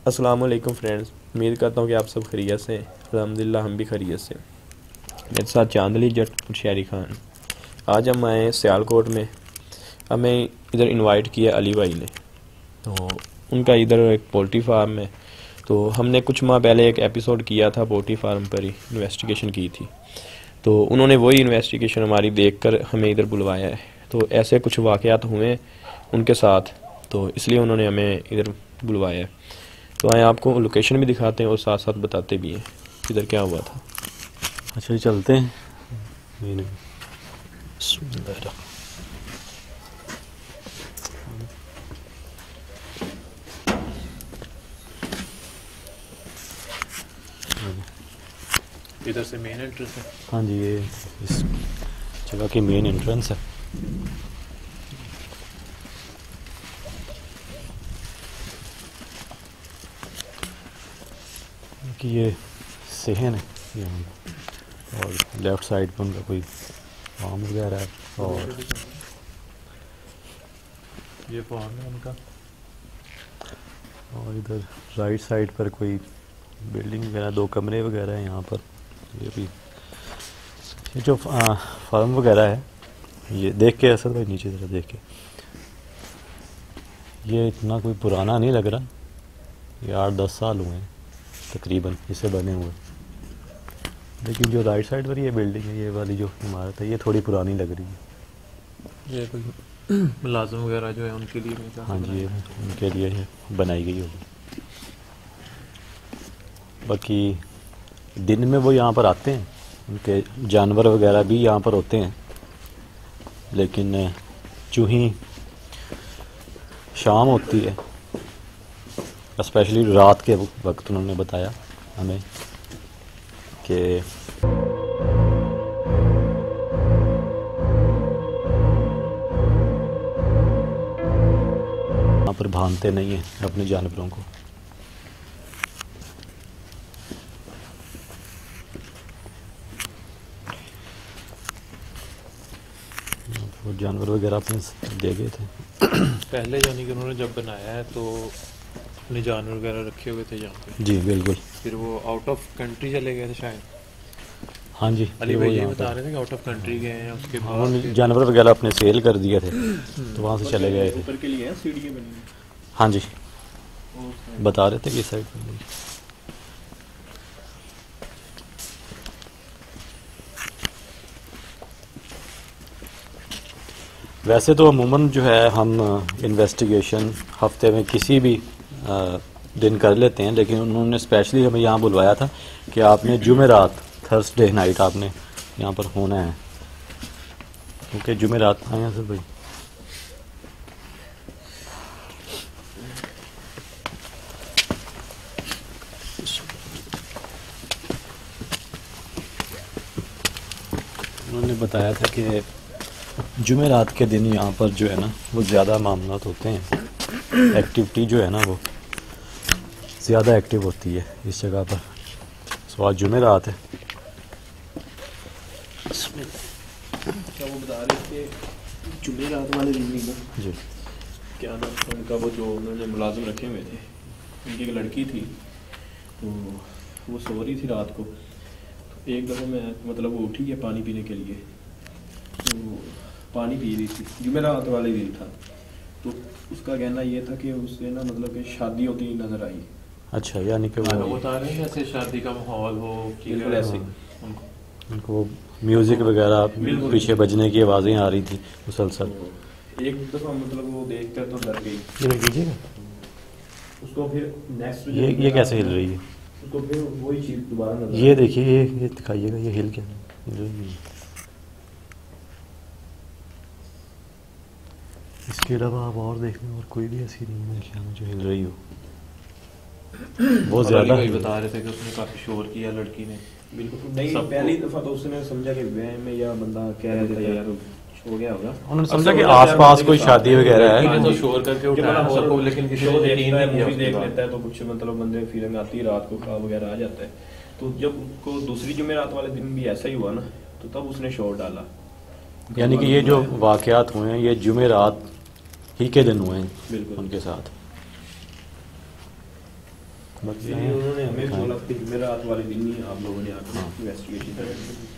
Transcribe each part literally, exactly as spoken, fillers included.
अस्सलाम वालेकुम फ्रेंड्स, उम्मीद करता हूँ कि आप सब खैरियत से हैं। अल्हम्दुलिल्लाह हम भी खैरियत से। मेरे साथ चांदली जट और शहरी खान। आज हम आए हैं सियालकोट में। हमें इधर इनवाइट किया अली भाई ने, तो उनका इधर एक पोल्ट्री फार्म है। तो हमने कुछ माह पहले एक एपिसोड किया था, पोल्ट्री फार्म पर ही इन्वेस्टिगेशन की थी। तो उन्होंने वही इन्वेस्टिगेशन हमारी देखकर हमें इधर बुलवाया है। तो ऐसे कुछ वाक़यात हुए उनके साथ, तो इसलिए उन्होंने हमें इधर बुलवाया है। तो आए आपको लोकेशन भी दिखाते हैं और साथ साथ बताते भी हैं इधर क्या हुआ था। अच्छा चलते हैं। नहीं नहीं इधर से मेन एंट्रेंस है। हाँ जी, ये इस जगह की मेन एंट्रेंस है। कि ये सेहन है यहाँ, और लेफ़्ट साइड पर उनका कोई फार्म वगैरह है, और ये फार्म है उनका। और इधर राइट साइड पर कोई बिल्डिंग वगैरह, दो कमरे वगैरह हैं यहाँ पर। ये भी ये जो फार्म वगैरह है, ये देख के असद भाई नीचे ज़रा देख के, ये इतना कोई पुराना नहीं लग रहा। ये आठ दस साल हुए हैं तकरीबन इसे बने हुए। लेकिन जो राइट साइड पर ये बिल्डिंग है, ये वाली जो इमारत है, ये थोड़ी पुरानी लग रही है। ये कोई मुलाजिम वगैरह जो है उनके लिए मेरे ख्याल से हाँ जी, ये बनाया है। उनके लिए ये बनाई गई होगी। बाकी दिन में वो यहाँ पर आते हैं, उनके जानवर वगैरह भी यहाँ पर होते हैं। लेकिन जो ही शाम होती है, स्पेशली रात के वक्त, उन्होंने बताया हमें कि यहाँ पर बांधते नहीं हैं अपने जानवरों को। वो जानवर वगैरह अपने दे गए थे पहले, यानी कि उन्होंने जब बनाया है तो अपने जानवर वगैरह रखे हुए थे यहाँ पे। जी बिल्कुल। फिर वो आउट ऑफ कंट्री चले गए थे शायद। हाँ जी, अली वो भाई ये यहाँ बता पर रहे थे कि आउट ऑफ कंट्री गए हैं, उसके हाँ, बाद उन्होंने जानवर वगैरह अपने सेल कर दिए थे, तो वहाँ से चले गए थे। ऊपर के लिए सीढ़ियाँ बनी हाँ जी, हैं। बता रहे थे कि इस साइड पर। वैसे तो अमूमन जो है हम इन्वेस्टिगेशन हफ्ते में किसी भी आ, दिन कर लेते हैं, लेकिन उन्होंने स्पेशली हमें यहाँ बुलवाया था कि आपने जुमेरात, थर्सडे नाइट आपने यहाँ पर होना है, क्योंकि जुमेरात आए हैं सर भाई। उन्होंने बताया था कि जुमेरात के दिन यहाँ पर जो है ना, वो ज़्यादा मामलात होते हैं। एक्टिविटी जो है ना, वो ज़्यादा एक्टिव होती है इस जगह पर। सो आज जुमेरात है। क्या वो बता रहे थे जुमेरात वाले दिन भी ना, जी क्या नाम था उनका, वो जो उन्होंने मुलाजिम रखे हुए थे, उनकी एक लड़की थी, तो वो सो रही थी रात को। तो एक दफ़ा मैं मतलब वो उठी है पानी पीने के लिए, तो पानी पी रही थी, जुमेरात वाले दिन था। तो उसका कहना ये था कि उससे ना मतलब कि शादी होती नज़र आई। अच्छा, यानी कि वो बता रहे हैं जैसे शादी का माहौल हो, बिल्कुल ऐसे उनको उनको म्यूज़िक वगैरह पीछे बजने की आवाज़ें आ रही थी मुसलसल। तो एक दफ़ा मतलब वो देख कर तो डर गई। ये कीजिएगा, उसको फिर नेक्स्ट ये ये कैसे हिल रही है? उसको फिर वही चीज़ दोबारा नजर ये देखिए, ये ये दिखाइएगा, ये हिल क्या हिल रही है। इसके अलावा आप और देख लें, और कोई भी ऐसी नहीं है मेरे ख्याल में जो हिल रही हो। बहुत ज़्यादा बता रहे थे कि उसने काफ़ी शोर किया लड़की ने। बिल्कुल नहीं, पहली दफ़ा तो उसने समझा कि वहम में या बंदा कह रहा था यार हो गया होगा। उन्होंने समझा कि आसपास कोई शादी वगैरह है। तो शोर करके उठाया सबको, लेकिन किसी ने यकीन नहीं किया। देख लेता है तो कुछ मतलब बंदे फीलिंग आती है, रात को ख्वाब वगैरह आ जाता है। तो जब उसको दूसरी जुमेरात वाले दिन भी ऐसा ही हुआ ना, तो तब उसने शोर डाला। यानी कि ये जो वाक़यात हुए हैं, ये जुमेरात ही के दिन हुए हैं बिल्कुल उनके साथ। बाकी ये उन्होंने हमें भी बोला कि जुमेरात वाले दिन ही आप लोगों ने आकर इन्वेस्टिगेशन करें।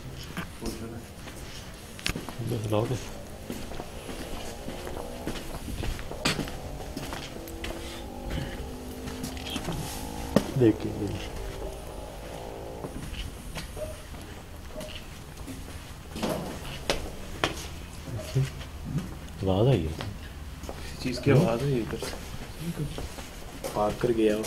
लाओगे देखिए आवाज़ आई है, किसी चीज़ की आवाज़ है इधर भाग कर गया वो।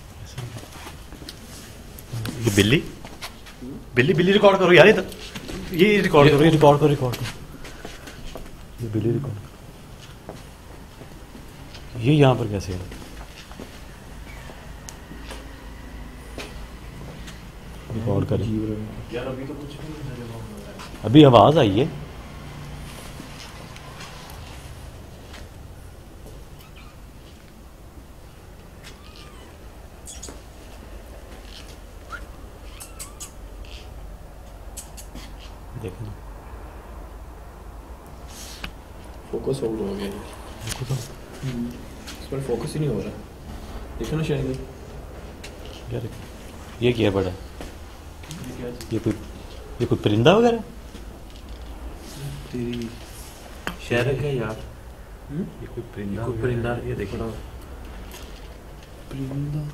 ये बिल्ली बिल्ली बिल्ली रिकॉर्ड करो यार, इधर ये रिकॉर्ड करो, ये रिकॉर्ड करो रिकॉर्ड करो ये बिल्ली रिकॉर्ड, ये यहाँ पर कैसे है? रिकॉर्ड करें यार अभी तो कुछ नहीं, अभी आवाज़ आई है। देखना फोकस आउट हो गया देखो तो इस पर, फोकस ही नहीं हो रहा। देखो ना शायद यार ये क्या है बड़ा, ये कोई ये कोई परिंदा वगैरह तेरी शहर है यार। ये कोई परिंदा कोई परिंदा, ये देखो परिंदा।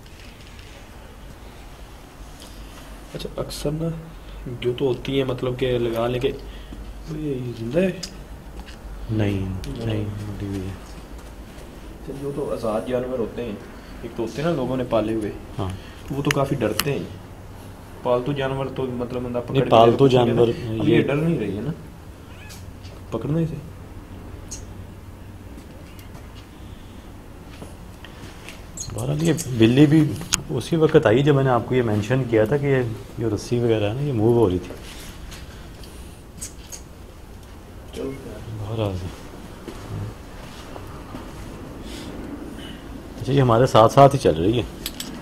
अच्छा अक्सर ना जो तो होती है मतलब कि लगा लेके ये जिंदा है। नहीं नहीं मरी हुई है। अच्छा, जो तो आज़ाद जानवर होते हैं, एक तो होते हैं ना लोगों ने पाले हुए, हाँ वो तो काफ़ी डरते हैं। पालतू जानवर तो मतलब बंदा पकड़ नहीं, के पालतू ले जाके जानवर ना, अब ये ये डर नहीं रही है ना पकड़ने से। बहरहाल ये बिल्ली भी उसी वक्त आई जब मैंने आपको ये मेंशन किया था कि ये जो रस्सी वगैरह है ना ये मूव हो रही थी। चलो बहरहाल अच्छा ये हमारे साथ साथ ही चल रही है।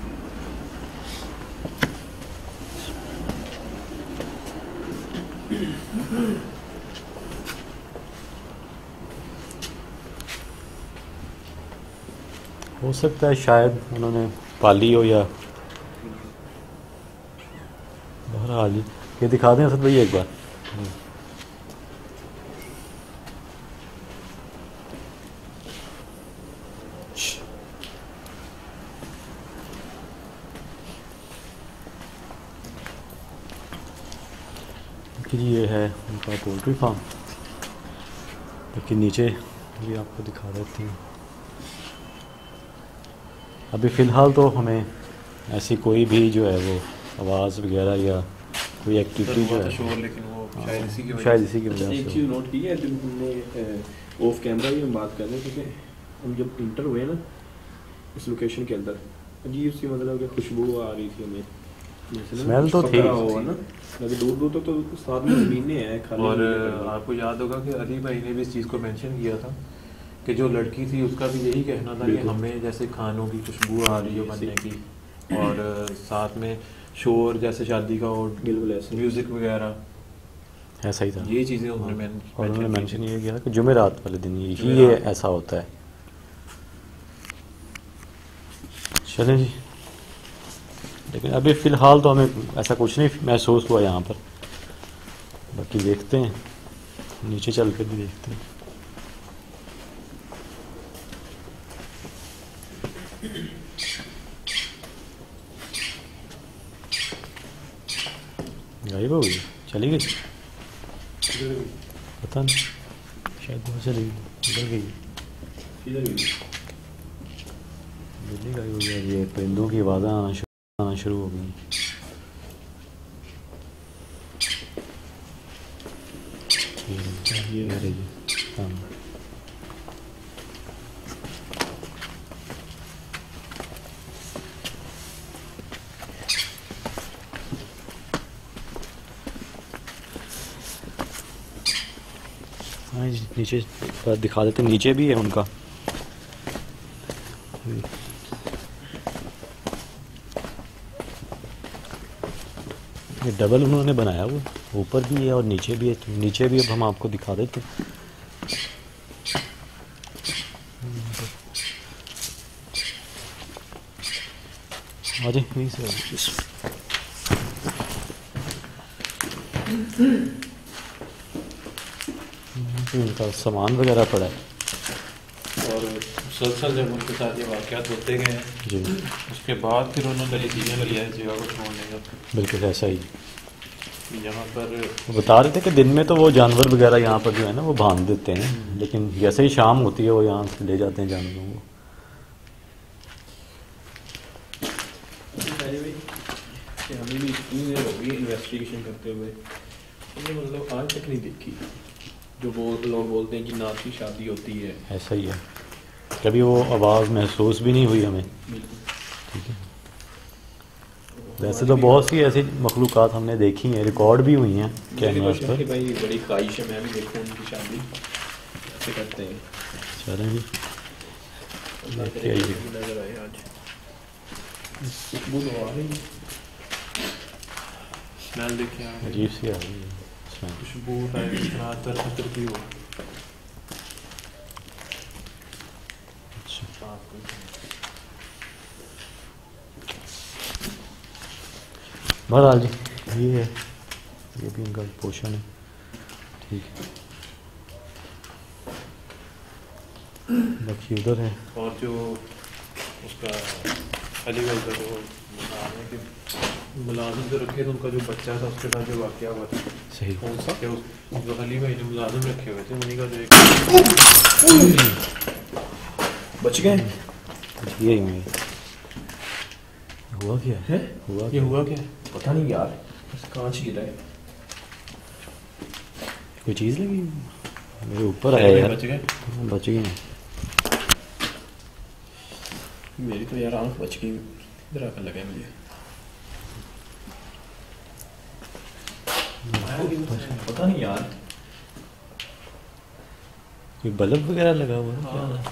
हो सकता है शायद उन्होंने पाली हो या बहरहाल ही ये दिखा दें असद भाई एक बार। कि ये है उनका पोल्ट्री फार्म, लेकिन नीचे भी आपको दिखा देते हैं। अभी फ़िलहाल तो हमें ऐसी कोई भी जो है वो आवाज़ वगैरह या कोई एक्टिविटी जो है शोर, लेकिन वो शायद इसी की वजह शायद से। इसी की वजह एक से चीज़ नोट की है जब हमने ऑफ कैमरा भी हम बात कर रहे थे कि हम जब इंटर हुए ना इस लोकेशन के अंदर, अजीब सी मतलब कि खुशबू आ रही थी हमें, जैसे ना स्मेल तो थी पकड़ा हुआ ना, लेकिन दूर दूर तक तो, तो साथ में ज़मीनें हैं खाली। और ज़मीनें आपको याद होगा कि अली भाई ने भी इस चीज़ को मेंशन किया था कि जो लड़की थी उसका भी यही कहना था कि बिल्कुल। हमें जैसे खानों की खुशबू आ रही है बनने की, और साथ में शोर जैसे शादी का और बिल्कुल ऐसे म्यूज़िक वगैरह, ऐसा ही था। ये चीज़ें उन्होंने और mention उन्होंने की मेंशन थी। ये किया कि जुमेरात वाले दिन ये ही ये जुमेरात। ऐसा होता है। चलें जी, लेकिन अभी फ़िलहाल तो हमें ऐसा कुछ नहीं महसूस हुआ यहाँ पर, बाकी देखते हैं नीचे चल कर भी देखते हैं। गायब हो गई, चली गई, पता नहीं, शायद वहाँ चली गई, उधर गई। इधर भी बिल्ली गायब हो गई, ये परिंदों की आवाज़ें आना शुरू आना शुरू हो गई। ये ये आ रही है सामने। हाँ जी, नीचे पर दिखा देते हैं, नीचे भी है उनका। ये डबल उन्होंने बनाया, वो ऊपर भी है और नीचे भी है, तो नीचे भी अब हम आपको दिखा देते हैं। अरे यहीं से इनका सामान वगैरह पड़ा है। और मुसलसल जब उनके साथ ये वाक़यात होते गए हैं जी, उसके बाद फिर उन्होंने डिसीजन लिया है जगह को छोड़ने का। बिल्कुल ऐसा ही। यहाँ पर वो बता रहे थे कि दिन में तो वो जानवर वगैरह यहाँ पर जो है ना वो बांध देते हैं, लेकिन जैसे ही शाम होती है वो यहाँ से ले जाते हैं जानवरों को। हमें भी इतनी देर हो गई इन्वेस्टिगेशन करते हुए, हमने मतलब आज तक नहीं देखी जो बोल लोग बोलते हैं कि नात की शादी होती है। ऐसा ही है, कभी वो आवाज़ महसूस भी नहीं हुई हमें। ठीक है, वैसे तो बहुत सी ऐसी मखलूक़ात हमने देखी हैं, रिकॉर्ड भी हुई हैं कैमरास पर। भाई बड़ी ख्वाहिश है मैं भी देखूँ उनकी शादी कैसे करते हैं। चलें जी, देखते आइए। नजर आए आज खुशबू तो आ रही है, स्मेल देखिए आप, अजीब सी आ रही है स्मेल। खुशबू अतर अतर की हो। अच्छा, बहरहाल जी ये है, ये भी इनका पोषण है। ठीक है, बाकी उधर है। और जो उसका अली भाई का जो नाम है कि मुलाजिम जो रखे थे उनका जो बच्चा था उसके साथ जो वाक़या हुआ था, सही, कौन सा क्या उस जो अली भाई ने मुलाजिम रखे हुए थे उन्हीं का जो एक बच गए। ये ही हुई। हुआ क्या है हुआ ये क्या? हुआ क्या? पता नहीं यार, बस कांच गिरा है। कोई चीज़ लगी मेरे ऊपर है यार। बच गए। बच गए हैं। मेरी तो यार आंख बच गई, इधर आकर लगा है मुझे। पता नहीं यार, कोई बल्ब वगैरह लगा हुआ है क्या?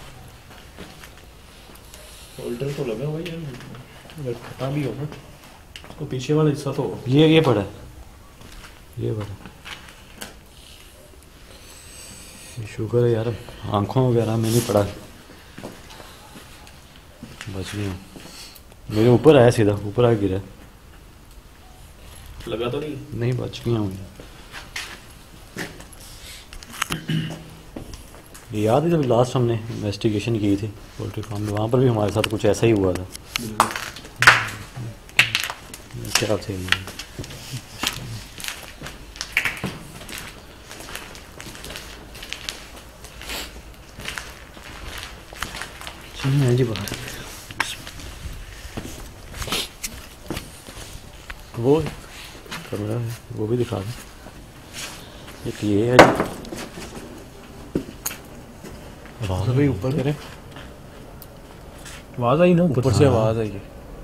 होल्डर तो लगा हुआ यार, अगर खता भी हो ना तो पीछे वाला हिस्सा तो ये ये पड़ा है, ये पड़ा। ये शुक्र है यार आंखों वगैरह में नहीं पड़ा, बच गया। मेरे ऊपर आया, सीधा ऊपर आ गिरा। लगा तो नहीं। नहीं, बच गया हूँ। ये याद है जब लास्ट हमने इन्वेस्टिगेशन की थी पोल्ट्री फार्म में, वहाँ पर भी हमारे साथ कुछ ऐसा ही हुआ था। क्या थे जी बाहर वो कमरा है, वो भी दिखा दें। एक ये है जी, आवाज़ भाई ऊपर करें, आवाज़ आई ना ऊपर से, आवाज़ आई है।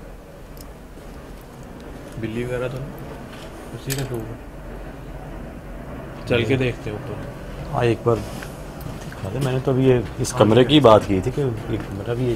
बिल्ली वगैरह तो नहीं उसी के ऊपर चल के देखते हैं ऊपर। हाँ एक बार दिखा दे। मैंने तो अभी ये इस कमरे की बात की थी कि एक कमरा भी है।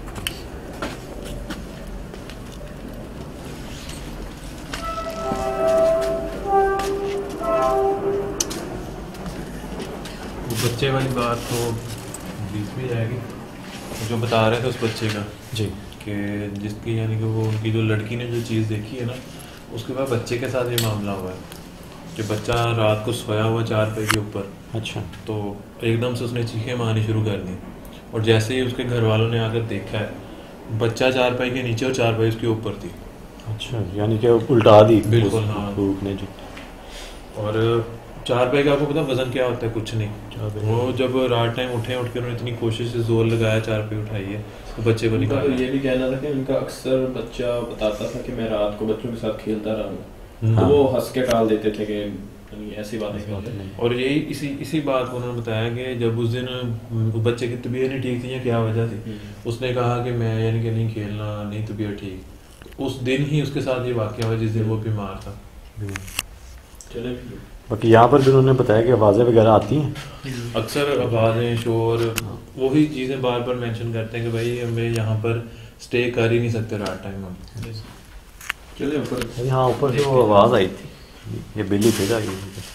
बच्चे वाली बात तो बीच में जाएगी, जो बता रहे थे उस बच्चे का जी, कि जिसकी यानी कि वो उनकी जो लड़की ने जो चीज़ देखी है ना, उसके बाद बच्चे के साथ ये मामला हुआ है कि बच्चा रात को सोया हुआ चार पे के ऊपर। अच्छा, तो एकदम से उसने चीखें मारनी शुरू कर दी, और जैसे ही उसके घर वालों ने आकर देखा है बच्चा चार पाई के नीचे और चार पाई उसके ऊपर थी। अच्छा, यानी कि उल्टा दी बिल्कुल, उस हाँ। भूख ने जी। और चार पाई का आपको पता वजन क्या होता है? कुछ नहीं। चार पाई। वो जब रात टाइम उठे उठ के उन्होंने इतनी कोशिश से जोर लगाया चार पाई उठाई है तो बच्चे को उनका तो निकाला। ये भी कहना था कि उनका अक्सर बच्चा बताता था कि मैं रात को बच्चों के साथ खेलता रहा हूँ, तो हाँ। वो हंस के टाल देते थे कि यानी ऐसी बातें ऐसी बातें करते नहीं। और यही इसी इसी बात को उन्होंने बताया कि जब उस दिन वो बच्चे की तबीयत नहीं ठीक थी या क्या वजह थी, उसने कहा कि मैं यानी कि नहीं खेलना, नहीं तबीयत ठीक, तो उस दिन ही उसके साथ ये वाकया हुआ जिस दिन वो बीमार था। चले फिर। बाकी यहाँ पर भी उन्होंने बताया कि आवाज़ें वगैरह आती हैं। अक्सर आवाज़ें, शोर, वही चीज़ें बार बार मेंशन करते हैं कि भाई हमें यहाँ पर स्टे कर ही नहीं सकते रात टाइम हम। चले ऊपर। अरे हाँ, ऊपर से वो आवाज़ आई थी, ये बिल्ली फिर आई।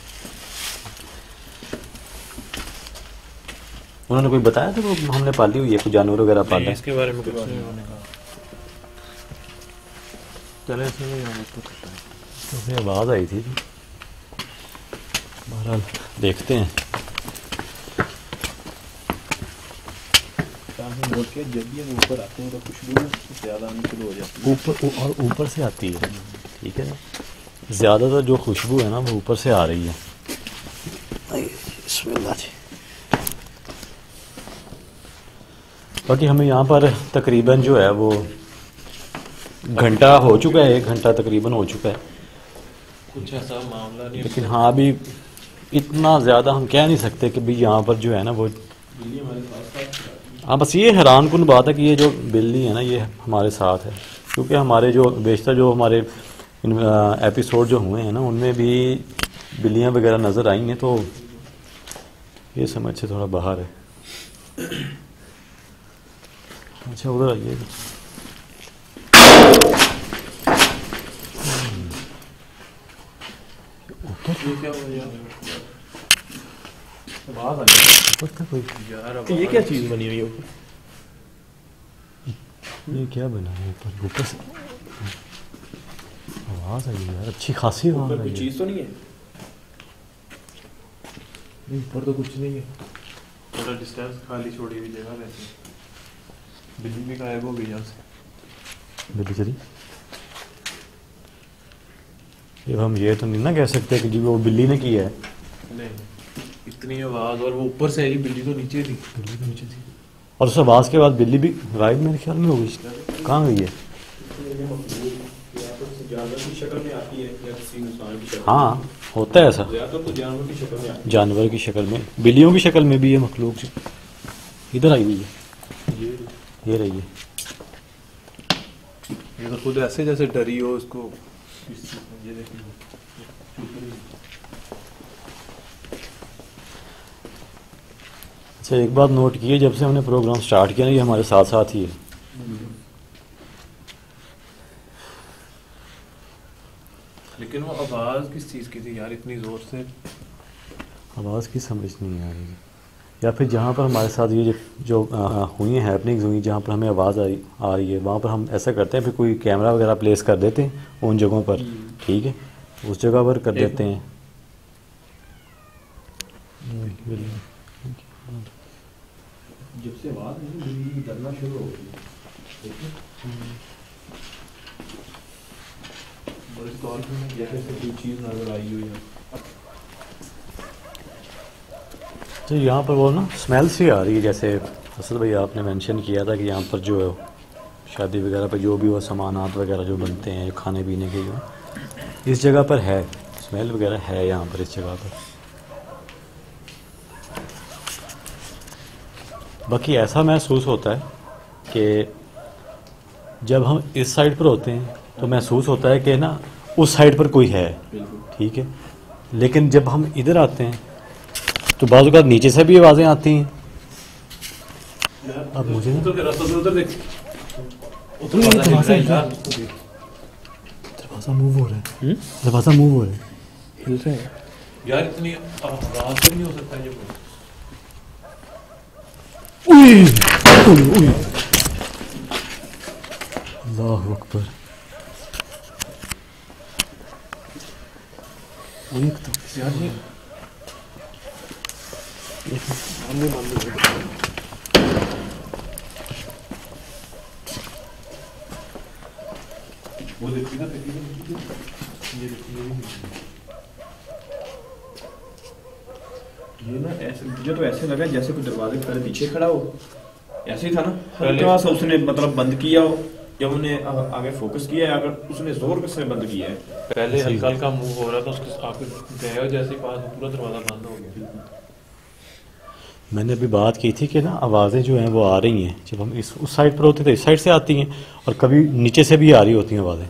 उन्होंने कोई बताया था वो हमने पाली हुई है, कोई जानवर वगैरह पाला है? इसके बारे में कुछ नहीं उन्होंने कहा। चले ऐसे में यहाँ ऊपर करता है। तो फिर आवाज़ आई थी। बहरहाल देखते हैं। बोल के जब भी हम ऊपर आते हैं तो खुशबू ज़्यादा आनी शुरू हो जाती है। ऊपर और ऊपर से आती है, ठीक है ना। ज़्यादातर जो खुशबू है ना वो ऊपर से आ रही है। बिस्मिल्लाह जी। बाकी हमें यहाँ पर तकरीबन जो है वो घंटा हो चुका है, एक घंटा तकरीबन हो चुका है। कुछ ऐसा मामला नहीं। लेकिन हाँ अभी इतना ज़्यादा हम कह नहीं सकते कि भाई यहाँ पर जो है ना वो, हाँ बस ये हैरान कुन बात है कि ये जो बिल्ली है ना ये हमारे साथ है। क्योंकि हमारे जो बेशतर जो हमारे एपिसोड जो हुए हैं ना उनमें भी बिल्लियाँ वगैरह नज़र आई हैं, तो ये समझ से थोड़ा बाहर है। अच्छा उधर आइए। ये क्या चीज़ बनी हुई है ऊपर? ये क्या बना है ऊपर? ऊपर से आवाज़ आई है यार, अच्छी खासी आवाज़ आई है। चीज़ तो नहीं है ऊपर, तो कुछ नहीं है। थोड़ा डिस्टेंस, खाली छोड़ी हुई जगह वैसे। बिल्ली भी गायब हो गई यहाँ से। बिल्ली चली। ये हम ये तो नहीं ना कह सकते कि जी वो बिल्ली ने किया है। नहीं, इतनी आवाज़ और वो ऊपर से आई। बिल्ली तो नीचे थी। बिल्ली तो नीचे थी और उस आवाज़ के बाद बिल्ली भी गायब मेरे ख्याल में हो गई। कहाँ गई है? जानवर की शक्ल में आती है या किसी इंसान की शक्ल? हाँ होता है ऐसा, ज़्यादातर तो जानवर की शक्ल में आती जानवर की शक्ल में, बिल्लियों की शक्ल में भी है मखलूक जी। इधर आई हुई है, है। ये रही है। ये तो खुद ऐसे जैसे डरी हो उसको। ये देखिए, अच्छा एक बात नोट की है, जब से हमने प्रोग्राम स्टार्ट किया ना ये हमारे साथ साथ ही है। लेकिन वो आवाज़ किस चीज़ की थी यार इतनी ज़ोर से? आवाज़ की समझ नहीं आ रही है, या फिर जहाँ पर हमारे साथ ये जो आ, हुई हैं हैपनिंग्स हुई जहाँ पर हमें आवाज़ आई आ रही है वहाँ पर हम ऐसा करते हैं फिर कोई कैमरा वगैरह प्लेस कर देते हैं उन जगहों पर, ठीक है, उस जगह पर कर देते हैं। जब से आवाज़ नहीं डरना शुरू हो गई। जैसे कोई चीज़ नजर आई हुई है। तो यहाँ पर वो ना स्मेल सी आ रही है, जैसे असल भाई आपने मेंशन किया था कि यहाँ पर जो है शादी वगैरह पर जो भी वो सामानात वगैरह जो बनते हैं जो खाने पीने के जो इस जगह पर है स्मेल वगैरह है यहाँ पर इस जगह पर। बाकी ऐसा महसूस होता है कि जब हम इस साइड पर होते हैं तो महसूस होता है कि ना उस साइड पर कोई है, ठीक है, लेकिन जब हम इधर आते हैं तो बाज़ औक़ात नीचे से भी आवाज़ें आती हैं। अब मुझे उधर देख, दरवाज़ा मूव हो रहा है, दरवाज़ा मूव हो रहा है, हिल रहे हैं यार इतनी आवाज़ तो नहीं हो सकता है। अल्लाहु अकबर। एक तो यार ये वो देखिए ना, ये ये ना ऐसे मुझे तो ऐसे लगा जैसे कोई दरवाजे के पहले पीछे खड़ा हो, ऐसे ही था ना। हल्का सा उसने मतलब बंद किया हो, जब उन्हें आगे फोकस किया है, अगर उसने जोर से बंद किया है, पहले हल्का हल्का मूव हो रहा था, उसके आगे गए हो जैसे पास पूरा दरवाजा बंद हो गया। मैंने अभी बात की थी कि ना आवाज़ें जो हैं वो आ रही हैं, जब हम इस उस साइड पर होते थे इस साइड से आती हैं और कभी नीचे से भी आ रही होती हैं आवाज़ें।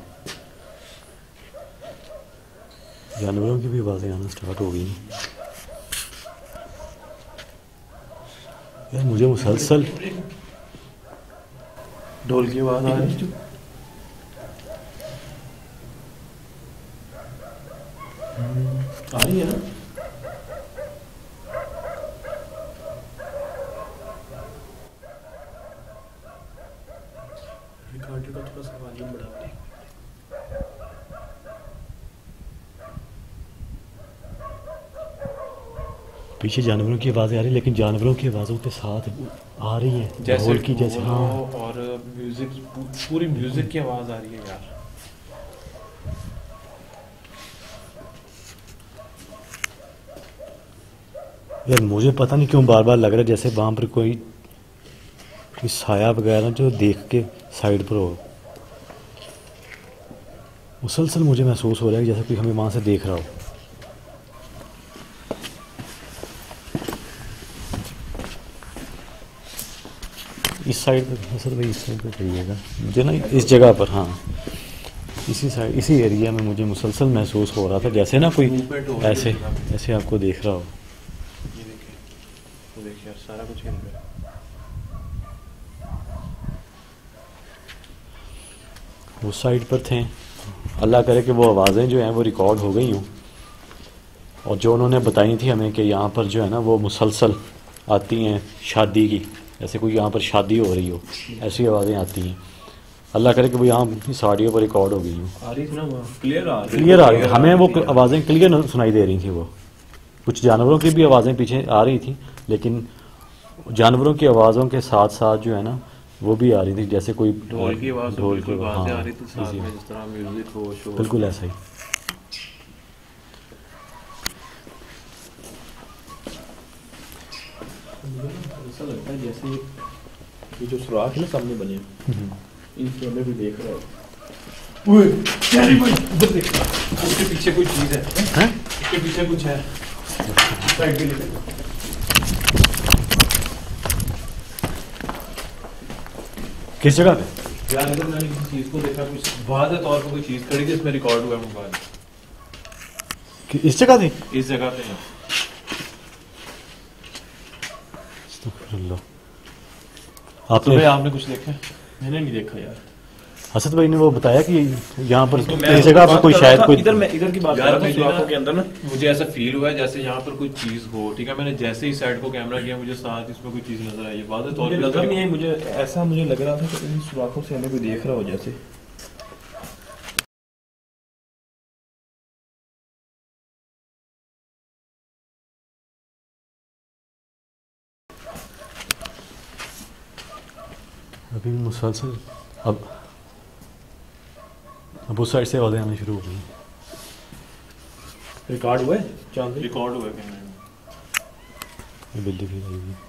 जानवरों की भी आवाज़ें आना स्टार्ट हो गई हैं यार। मुझे मुसलसल ढोल की आवाज़ आ रही है। आ रही है ना। रिकॉर्डर का थोड़ा सा वॉल्यूम बढ़ा दें। पीछे जानवरों की आवाज़ें आ रही, लेकिन जानवरों की आवाज़ों के साथ आ रही है जैसे ढोल की, जैसे हाँ और म्यूजिक, पूरी म्यूजिक की आवाज आ रही है यार। यार मुझे पता नहीं क्यों बार बार लग रहा है जैसे वहाँ पर कोई कोई साया वगैरह जो देख के साइड पर हो। मुसलसल मुझे महसूस हो रहा है कि जैसे कोई हमें वहाँ से देख रहा हो। इस साइड पर सर भाई, इस साइड पर करिएगा मुझे ना, इस जगह पर, हाँ इसी साइड, इसी एरिया में मुझे मुसलसल महसूस हो रहा था जैसे ना कोई ऐसे ऐसे आपको देख रहा हो। ये देखिए, वो देखिए यार, सारा कुछ हिल रहा है। वो साइड पर थे, अल्लाह करे कि वो आवाज़ें जो हैं वो रिकॉर्ड हो गई हों, और जो उन्होंने बताई थी हमें कि यहाँ पर जो है ना वो मुसलसल आती हैं शादी की, जैसे कोई यहाँ पर शादी हो रही हो, ऐसी आवाज़ें आती हैं। अल्लाह करे कि वो यहाँ इस ऑडियो पर रिकॉर्ड हो गई हो। आ रही थी ना, वो क्लियर आ रही क्लियर आ रही, हमें वो आवाज़ें क्लियर सुनाई दे रही थी। वो कुछ जानवरों की भी आवाज़ें पीछे आ रही थी, लेकिन जानवरों की आवाज़ों के साथ साथ जो है ना वो भी आ रही थी, जैसे कोई ढोल की आवाज़, ढोल बिल्कुल की आवाज़ें हाँ, आ रही थी साथ जी, में, जिस तरह म्यूजिक हो, शोर। बिल्कुल ऐसा ही। ऐसा लगता है जैसे ये जो सुराख है ना सामने बने, इनके हमें भी देख रहा है। ओए यारी भाई उधर देख, उसके पीछे कोई चीज है, हैं? उसके पीछे कुछ है, साइड पे लेकर। किस जगह पे? यार अगर मैंने किसी चीज को देखा, कुछ वाज़े तौर पर कोई चीज खड़ी थी, इसमें रिकॉर्ड हुआ मोबाइल। कि इस जगह थी? इस जगह पे है। आपने सुबह आपने कुछ देखा? मैंने नहीं देखा यार। असद भाई ने वो बताया कि यहाँ पर तो मैं इस जगह पर बात कोई कर रहा शायद था, कोई इधर मैं इधर की बात कर यार रहा था, मुझे सुराखों ना- के अंदर ना मुझे ऐसा फील हुआ है जैसे यहाँ पर कोई चीज हो। ठीक है, मैंने जैसे ही साइड को कैमरा किया, मुझे साथ इसमें कोई चीज नजर आई है। वाज़े तौर मुझे पे नजर नहीं है, मुझे ऐसा मुझे लग रहा था कि इन सुराखों से हमें कोई देख रहा हो जैसे। अभी मुसलसल अब अब उस साइड से आवाज़ें आनी शुरू हो गई। रिकॉर्ड हुआ है चांद भाई? रिकॉर्ड हुआ है कैमरे में। ये बिल्ली भी आई हुई।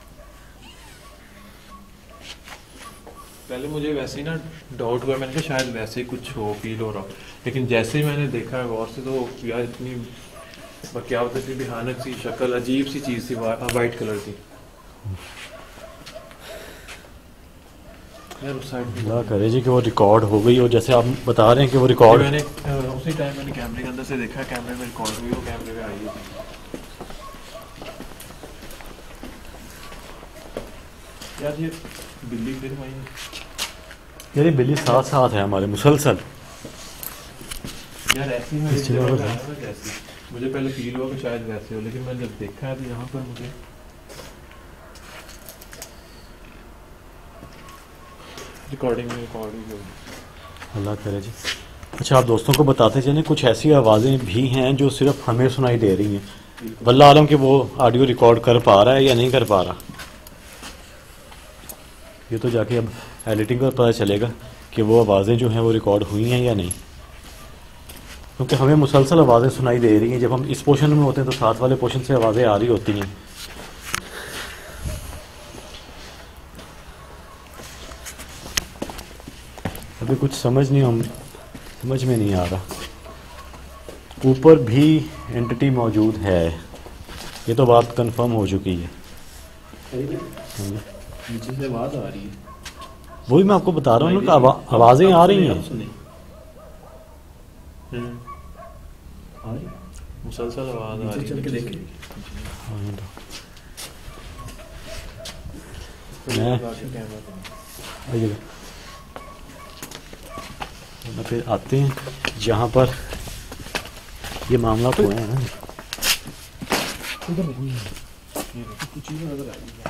पहले मुझे वैसे ही ना डाउट हुआ, मैंने कहा शायद वैसे ही कुछ हो, फील हो रहा। लेकिन जैसे ही मैंने देखा है गौर से, तो यार इतनी क्या होता है, इतनी भयानक सी शक्ल, अजीब सी चीज़ थी, वाइट कलर की। यार उस साइड अल्लाह करे जी कि वो रिकॉर्ड हो गई, और जैसे आप बता रहे हैं कि वो रिकॉर्ड, मैंने अ, उसी टाइम मैंने कैमरे के अंदर से देखा, कैमरे में रिकॉर्ड हुई, वो कैमरे में आई हुई थी। यार ये बिल्ली फिर वही यार ये बिल्ली साथ साथ है हमारे मुसलसल। यार ऐसी में इस इस जगह जगह पर पे है। आया ना जैसी, मुझे पहले फील हुआ कि शायद वैसे हो, लेकिन मैंने जब देखा है तो यहाँ पर मुझे रिकॉर्डिंग में रिकॉर्ड हुई होगी। अल्लाह करे जी। अच्छा, आप दोस्तों को बताते चलें कुछ ऐसी आवाज़ें भी हैं जो सिर्फ हमें सुनाई दे रही हैं, वल्लाह आलम कि वो ऑडियो रिकॉर्ड कर पा रहा है या नहीं कर पा रहा। ये तो जाके अब एडिटिंग पर पता चलेगा कि वो आवाज़ें जो हैं वो रिकॉर्ड हुई हैं या नहीं, क्योंकि हमें मुसलसल आवाज़ें सुनाई दे रही हैं। जब हम इस पोर्शन में होते हैं तो साथ वाले पोर्शन से आवाज़ें आ रही होती हैं। अभी कुछ समझ नहीं हम समझ में नहीं आ रहा। ऊपर भी एंटिटी मौजूद है, ये तो बात कंफर्म हो चुकी है। नीचे से आवाज आ रही है, वही मैं आपको बता रहा हूँ ना कि आवा, आवाज़ें आ रही हैं। सुने हम्म, आ रही है? मुसलसल आवाज आ नीचे रही चल के है। देखें। मैं कैमरा आइएगा, ना फिर आते हैं जहाँ पर ये मामला हुआ है ना। उधर नहीं है, कुछ चीजें नजर आ रही है।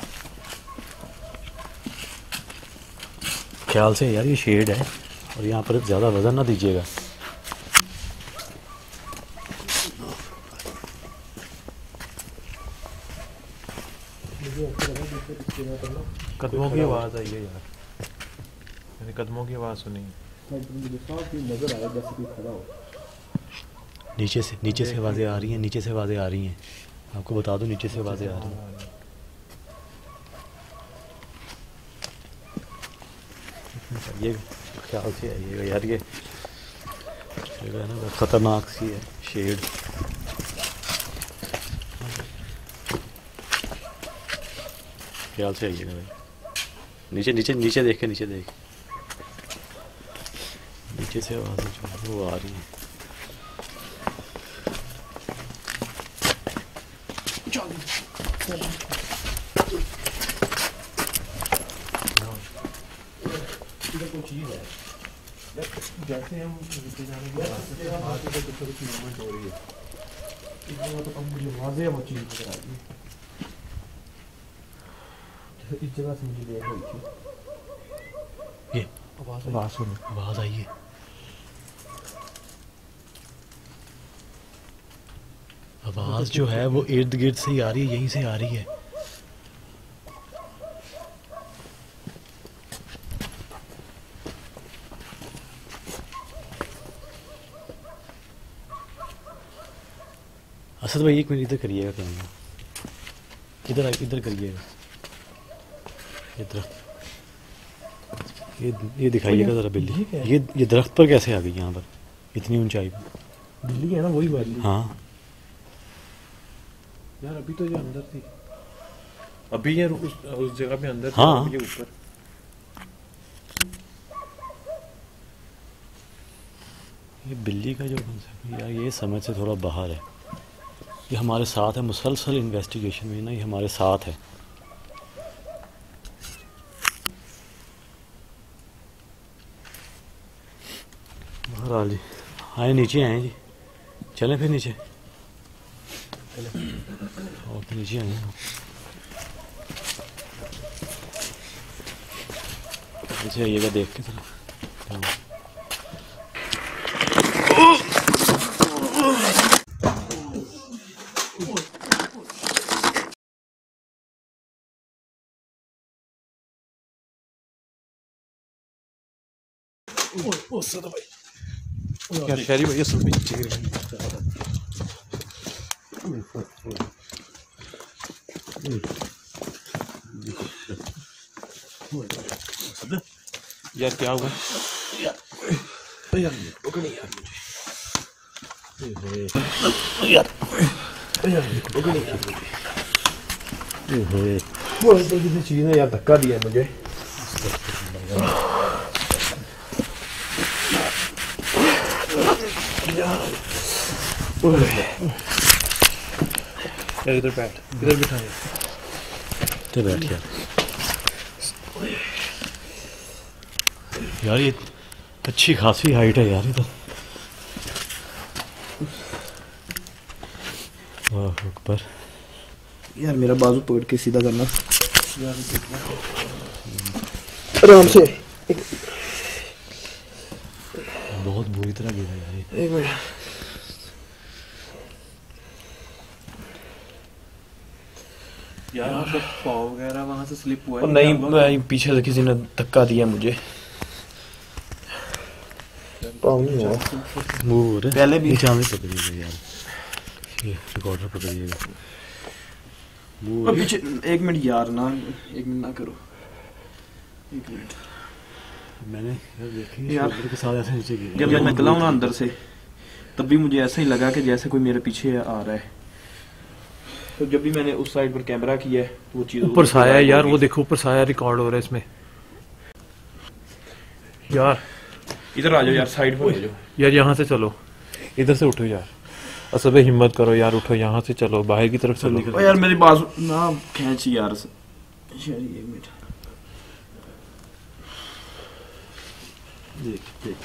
ख्याल से यार ये शेड है, और यहाँ पर ज़्यादा वजन ना दीजिएगा। कदमों की आवाज़ आई है यार, मैंने कदमों की आवाज़ सुनी है। नजर आया जैसे कोई खड़ा हो। नीचे से नीचे से आवाज़ें आ रही हैं, नीचे से आवाज़ें आ रही हैं, आपको बता दूं नीचे से आवाज़ें आ रही हैं। ये ख्याल से आइएगा यार, ये जगह है ना बहुत ख़तरनाक सी है, शेड। ख्याल से आइएगा भाई, नीचे नीचे नीचे देख के नीचे देख, नीचे से आवाज़ें जो है वो आ रही हैं। जैसे हम नीचे जाने के बाद आगे से कुछ कुछ मूवमेंट हो रही है, इसमें तो अब मुझे वाज़ेह वो चीज़ नजर आ रही है। जैसे इस जगह से मुझे देख रही थी, ये आवाज़ आवाज़ सुनो, आवाज़ आई है, आवाज़ जो है वो इर्द गिर्द से ही आ रही है, यहीं से आ रही है। असद भाई एक मिनट इधर करिएगा, कैमरा इधर इधर करिएगा, इधर ये ये दिखाइएगा ज़रा बिल्ली, ये ये दरख्त पर कैसे आ गई यहाँ पर इतनी ऊंचाई पर? बिल्ली है ना वही वाली। हाँ यार अभी तो ये अंदर थी, अभी यार उस उस जगह पे अंदर थी, हाँ। अभी ये ऊपर। ये बिल्ली का जो कंसेप्ट यार ये समझ से थोड़ा बाहर है। ये हमारे साथ है, मुसलसल इन्वेस्टिगेशन में ना ये हमारे साथ है। बहरहाल जी आए, नीचे आए जी, चलें फिर नीचे, और फिर नीचे आए हैं। नीचे आइएगा देख के जरा। ओ सदा भाई यार, शहरी भैया सब नीचे गिर गए। यार क्या हुआ यार, यार पकड़ी यार मुझे, यार यार पकड़ी यार मुझे, वो तो किसी चीज़ ने यार धक्का दिया मुझे। यार इधर बैठ, इधर बिठा यार, इधर बैठ यार। यार ये अच्छी खासी हाइट है यार, ये तो वाह अकबर। यार मेरा बाजू पकड़ के सीधा करना आराम से। बहुत बुरी तरह गिरा यार ये। एक मिनट, यार मतलब पाँव वगैरह वहाँ से स्लिप हुआ है? नहीं, नहीं पीछे से किसी ने धक्का दिया मुझे। पाँव नहीं हुआ, मूव हो रहा है। पहले भी नीचे आने पकड़िएगा यार, ये रिकॉर्डर पकड़िएगा। मूव अब पीछे। एक मिनट यार ना, एक मिनट ना करो, एक मिनट। मैंने यार देखी यार, शोल्डर के साथ ऐसे नीचे गिरा। जब मैं निकला हूँ ना अंदर से, तब भी मुझे ऐसा ही लगा कि जैसे कोई मेरे पीछे आ रहा है। तो जब भी मैंने उस साइड पर कैमरा किया है तो वो चीज ऊपर साया है यार, वो देखो ऊपर साया रिकॉर्ड हो रहा है इसमें। यार इधर आ जाओ यार, साइड पर आ जाओ यार, यहाँ से चलो, इधर से उठो यार, असल में हिम्मत करो यार, उठो यहाँ से, चलो बाहर की तरफ चलो। ओ यार मेरी बाजू ना खींच यार, यार एक मिनट देख देख